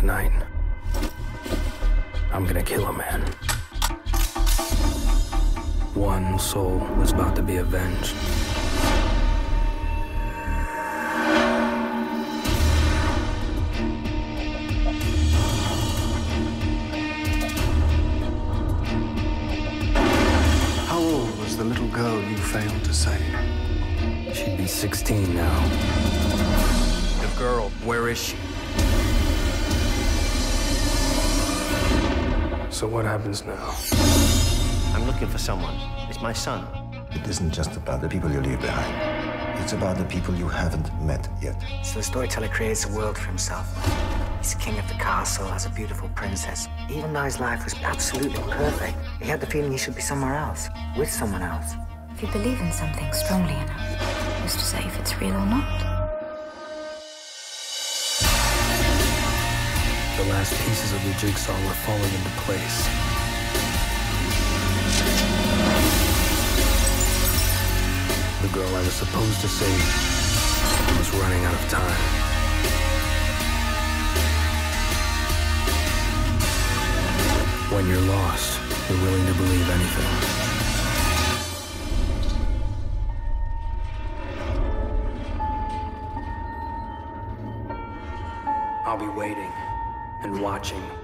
tonight, I'm gonna kill a man. One soul was about to be avenged. How old was the little girl you failed to save? She'd be 16 now. The girl, where is she? So what happens now? I'm looking for someone. It's my son. It isn't just about the people you leave behind. It's about the people you haven't met yet. So the storyteller creates a world for himself. He's king of the castle, has a beautiful princess. Even though his life was absolutely perfect, he had the feeling he should be somewhere else, with someone else. If you believe in something strongly enough, who's to say if it's real or not? The last pieces of the jigsaw were falling into place. The girl I was supposed to save was running out of time. When you're lost, you're willing to believe anything. I'll be waiting and watching.